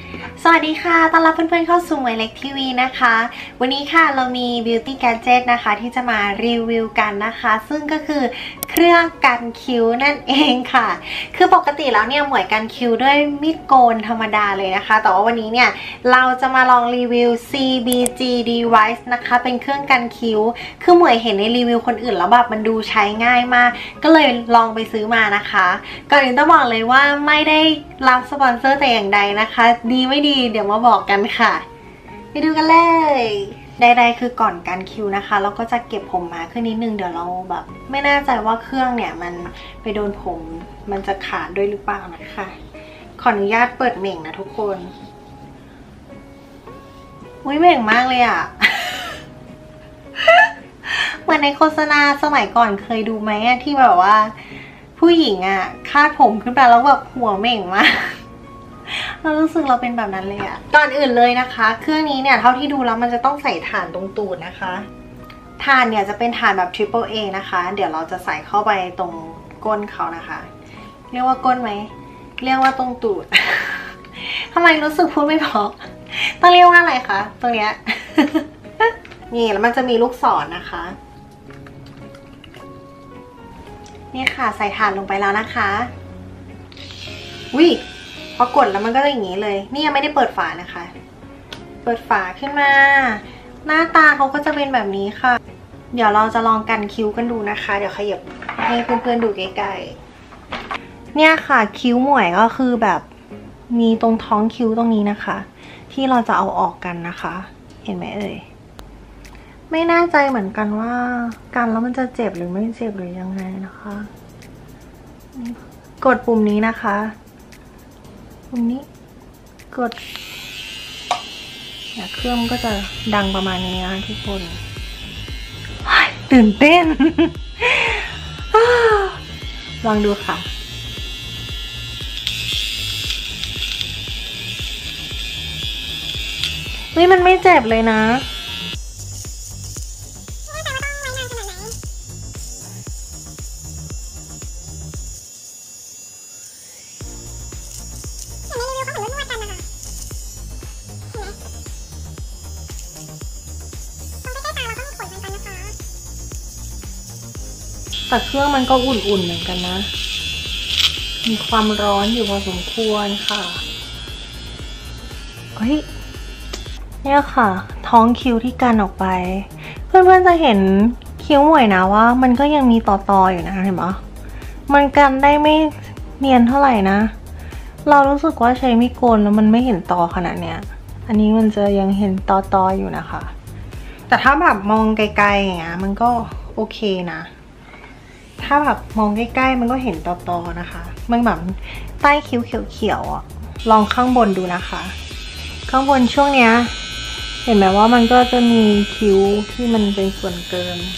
สวัสดีค่ะต้อนรับเพื่อนๆเข้าสู่หมวยเล็กทีวีนะคะวันนี้ค่ะเรามี Beauty Gadget นะคะที่จะมารีวิวกันนะคะซึ่งก็คือเครื่องกันคิ้วนั่นเองค่ะคือปกติแล้วเนี่ยหมวยกันคิ้วด้วยมีดโกนธรรมดาเลยนะคะแต่ว่าวันนี้เนี่ยเราจะมาลองรีวิว CBG Device นะคะเป็นเครื่องกันคิ้วคือหมวยเห็นในรีวิวคนอื่นแล้วแบบมันดูใช้ง่ายมากก็เลยลองไปซื้อมานะคะก่อนอื่นต้องบอกเลยว่าไม่ได้รับสปอนเซอร์แต่อย่างใดนะคะดีไม่ดีเดี๋ยวมาบอกกันค่ะไปดูกันเลยใดๆคือก่อนการคิวนะคะเราก็จะเก็บผมมาขึ้นนิดนึงเดี๋ยวเราแบบไม่แน่ใจว่าเครื่องเนี่ยมันไปโดนผมมันจะขาดด้วยหรือเปล่านะคะขออนุญาตเปิดเหม่งนะทุกคนอุ้ยเหม่งมากเลยอ่ะ เหมือนในโฆษณาสมัยก่อนเคยดูไหมอะที่แบบว่าผู้หญิงอะคาดผมขึ้นไปแล้วแบบหัวเหม่งมากเรารู้สึกเราเป็นแบบนั้นเลยอะก่อนอื่นเลยนะคะเครื่องนี้เนี่ยเท่าที่ดูแล้วมันจะต้องใส่ถ่านตรงตูดนะคะถ่านเนี่ยจะเป็นถ่านแบบ Triple A นะคะเดี๋ยวเราจะใส่เข้าไปตรงก้นเขานะคะเรียกว่าก้นไหมเรียกว่าตรงตูด ทำไมรู้สึกพูดไม่พอต้องเรียกว่าอะไรคะตรงเนี้ย นี่แล้วมันจะมีลูกศรนะคะนี่ค่ะใส่ถ่านลงไปแล้วนะคะวิพอกดแล้วมันก็จะอย่างนี้เลยนี่ยังไม่ได้เปิดฝานะคะเปิดฝาขึ้นมาหน้าตาเขาก็จะเป็นแบบนี้ค่ะเดี๋ยวเราจะลองกันคิ้วกันดูนะคะเดี๋ยวขยับให้เพื่อนๆดูใกล้ๆเนี่ยค่ะคิ้วหมวยก็คือแบบมีตรงท้องคิ้วตรงนี้นะคะที่เราจะเอาออกกันนะคะเห็นไหมเอ่ยไม่แน่ใจเหมือนกันว่ากันแล้วมันจะเจ็บหรือไม่เจ็บหรือยังไงนะคะกดปุ่มนี้นะคะปุ่มนี้กดเครื่องก็จะดังประมาณนี้นะทุกคนตื่นเต้น ลองดูค่ะนี่มันไม่เจ็บเลยนะแต่เครื่องมันก็อุ่นๆเหมือนกันนะมีความร้อนอยู่พอสมควรค่ะเฮ้ยเนี่ยค่ะท้องคิ้วที่กันออกไปเพื่อนๆจะเห็นคิ้วหมวยนะว่ามันก็ยังมีต่ออยู่นะเห็นไหมมันกันได้ไม่เนียนเท่าไหร่นะเรารู้สึกว่าใช้มีดโกนแล้วมันไม่เห็นต่อขนาดเนี้ยอันนี้มันจะยังเห็นต่ออยู่นะคะแต่ถ้าแบบมองไกลๆอย่างเงี้ยมันก็โอเคนะถ้าแบบมองใกล้ๆมันก็เห็นต่อนะคะมันแบบใต้คิ้วเขียวๆอ่ะลองข้างบนดูนะคะข้างบนช่วงเนี้ยเห็นไหมว่ามันก็จะมีคิ้วที่มันเป็นส่วนเกิน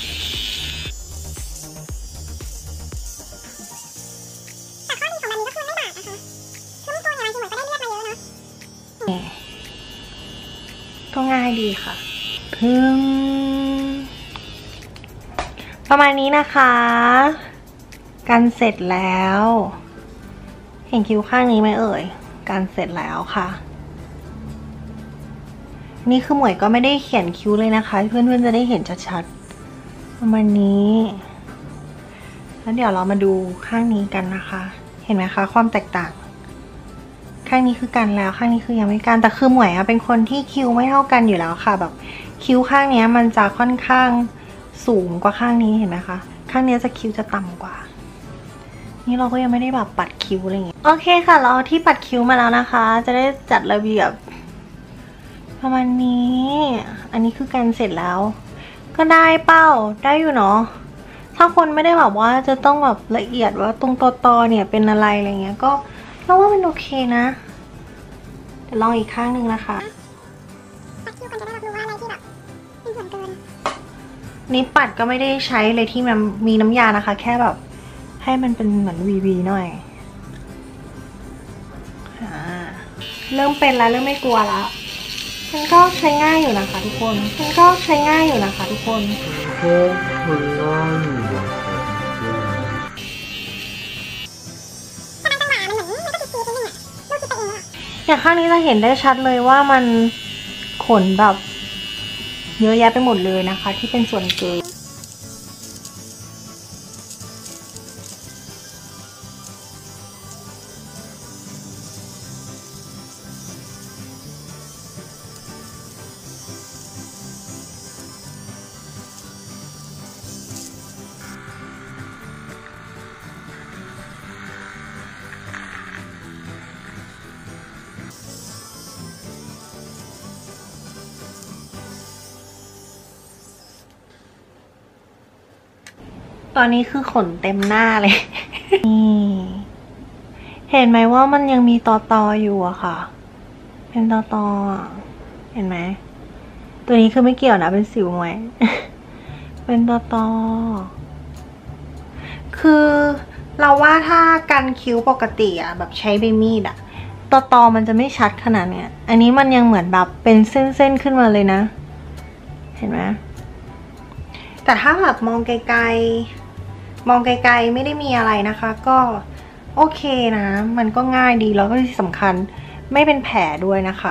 แต่ข้อดีของมันก็คือไม่บาดนะคะคือไม่โกนอะไรคือเหมือนก็ได้เลือดมาเยอะนะก็ง่ายดีค่ะประมาณนี้นะคะกันเสร็จแล้วเห็นคิ้วข้างนี้ไหมเอ่ยกันเสร็จแล้วค่ะนี่คือหมวยก็ไม่ได้เขียนคิ้วเลยนะคะเพื่อนๆจะได้เห็นชัดๆประมาณนี้แล้วเดี๋ยวเรามาดูข้างนี้กันนะคะเห็นไหมคะความแตกต่างข้างนี้คือกันแล้วข้างนี้คือยังไม่กันแต่คือหมวยเป็นคนที่คิ้วไม่เท่ากันอยู่แล้วค่ะแบบคิ้วข้างนี้มันจะค่อนข้างสูงกว่าข้างนี้เห็นไหมคะข้างนี้จะคิ้วจะต่ำกว่านี่เราก็ยังไม่ได้แบบปัดคิ้วอะไรอย่างเงี้ยโอเคค่ะเราเอาที่ปัดคิ้วมาแล้วนะคะจะได้จัดระเบียบประมาณนี้อันนี้คือการเสร็จแล้วก็ได้เป้าได้อยู่เนาะถ้าคนไม่ได้แบบว่าจะต้องแบบละเอียดว่าตรงตอเนี่ยเป็นอะไรอะไรเงี้ยก็เราว่ามันโอเคนะเดี๋ยวลองอีกข้างหนึ่งนะคะปัดคิ้วกันจะได้รับรู้ว่าอะไรที่แบบเป็นส่วนเกินนี่ปัดก็ไม่ได้ใช้เลยที่มันมีน้ำยานะคะแค่แบบให้มันเป็นเหมือนวีหน่อยเริ่มเป็นแล้วเริ่มไม่กลัวแล้วมันก็ใช้ง่ายอยู่นะคะทุกคนมันก็ใช้ง่ายอยู่นะคะทุกคนอย่างข้างนี้จะเห็นได้ชัดเลยว่ามันขนแบบเยอะแยะไปหมดเลยนะคะที่เป็นส่วนเกินตอนนี้คือขนเต็มหน้าเลย นี่เห็นไหมว่ามันยังมีตออยู่อะค่ะ เป็นตอเห็นไหมตัวนี้คือไม่เกี่ยวนะเป็นสิวไหม เป็นตอคือเราว่าถ้ากันคิ้วปกติอะแบบใช้ใบมีดอะตอมันจะไม่ชัดขนาดเนี้ยอันนี้มันยังเหมือนแบบเป็นเส้นๆขึ้นมาเลยนะ เห็นไหมแต่ถ้าแบบมองไกลๆไม่ได้มีอะไรนะคะ ก็โอเคนะมันก็ง่ายดีแล้วก็ที่สำคัญไม่เป็นแผลด้วยนะคะ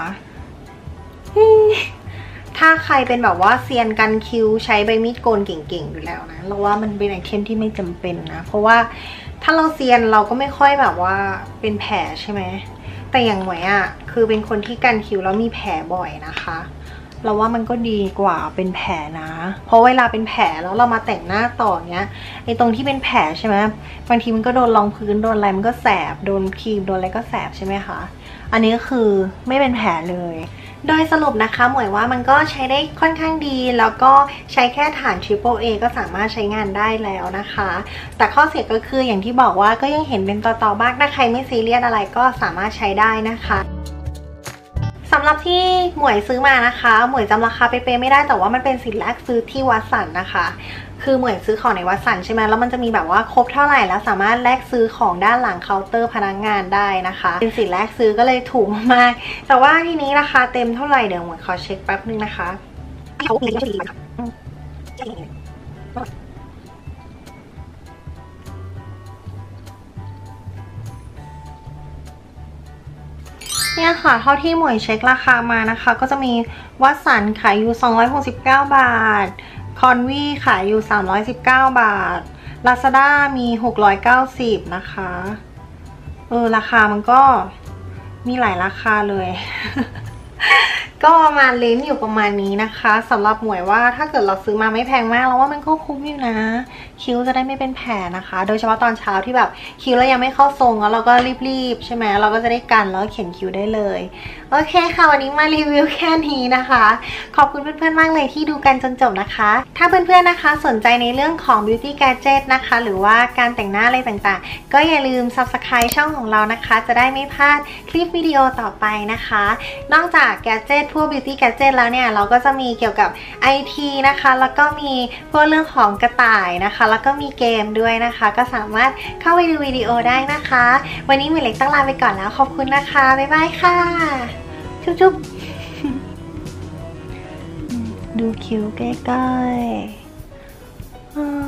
ถ้าใครเป็นแบบว่าเซียนกันคิ้วใช้ใบมีดโกนเก่งๆอยู่แล้วนะเราว่ามันเป็นไอเทมที่ไม่จำเป็นนะเพราะว่าถ้าเราเซียนเราก็ไม่ค่อยแบบว่าเป็นแผลใช่ไหมแต่อย่างหมวยอ่ะคือเป็นคนที่กันคิ้วแล้วมีแผลบ่อยนะคะเราว่ามันก็ดีกว่าเป็นแผลนะเพราะเวลาเป็นแผลแล้วเรามาแต่งหน้าต่อเนี้ยไอ้ตรงที่เป็นแผลใช่ไหมบางทีมันก็โดนรองพื้นโดนอะไรมันก็แสบโดนครีมโดนอะไรก็แสบใช่ไหมคะอันนี้ก็คือไม่เป็นแผลเลยโดยสรุปนะคะหมวยว่ามันก็ใช้ได้ค่อนข้างดีแล้วก็ใช้แค่ฐาน Triple A ก็สามารถใช้งานได้แล้วนะคะแต่ข้อเสียก็คืออย่างที่บอกว่าก็ยังเห็นเป็นตอๆบ้างถ้าใครไม่ซีเรียสอะไรก็สามารถใช้ได้นะคะสำหรับที่หมวยซื้อมานะคะหมวยจำราคาเป๊ะๆไม่ได้แต่ว่ามันเป็นสินแรกซื้อที่วัดสันนะคะคือหมวยซื้อของในวัดสันใช่ไหมแล้วมันจะมีแบบว่าครบเท่าไหร่แล้วสามารถแลกซื้อของด้านหลังเคาน์เตอร์พนักงานได้นะคะเป็นสินแรกซื้อก็เลยถูกมากแต่ว่าทีนี้ราคาเต็มเท่าไหร่เดี๋ยวหมวยขอเช็คแป๊บนึงนะคะเนี่ยค่ะเท่าที่หมวยเช็คราคามานะคะก็จะมีวัดสันขายอยู่269 บาทคอนวีขายอยู่319 บาท Lazada มี690นะคะราคามันก็มีหลายราคาเลย ก็ประมาณเลนส์อยู่ประมาณนี้นะคะสำหรับหมวยว่าถ้าเกิดเราซื้อมาไม่แพงมากแล้วว่ามันก็คุ้มอยู่นะคิ้วจะได้ไม่เป็นแผลนะคะโดยเฉพาะตอนเช้าที่แบบคิ้วเรายังไม่เข้าทรงแล้วเราก็รีบๆใช่ไหมเราก็จะได้กันแล้วเขียนคิ้วได้เลยโอเคค่ะวันนี้มารีวิวแค่นี้นะคะขอบคุณเพื่อนๆมากเลยที่ดูกันจนจบนะคะถ้าเพื่อนๆนะคะสนใจในเรื่องของ beauty gadget นะคะหรือว่าการแต่งหน้าอะไรต่างๆก็อย่าลืม subscribe ช่องของเรานะคะจะได้ไม่พลาดคลิปวิดีโอต่อไปนะคะนอกจาก gadgetพวก beauty gadget แล้วเนี่ยเราก็จะมีเกี่ยวกับ IT นะคะแล้วก็มีพวกเรื่องของกระต่ายนะคะแล้วก็มีเกมด้วยนะคะก็สามารถเข้าไปดูวิดีโอได้นะคะวันนี้หมวยเล็กต้องลาไปก่อนแล้วขอบคุณนะคะบ๊ายบายค่ะจุ๊บๆดูคิ้วใกล้ๆ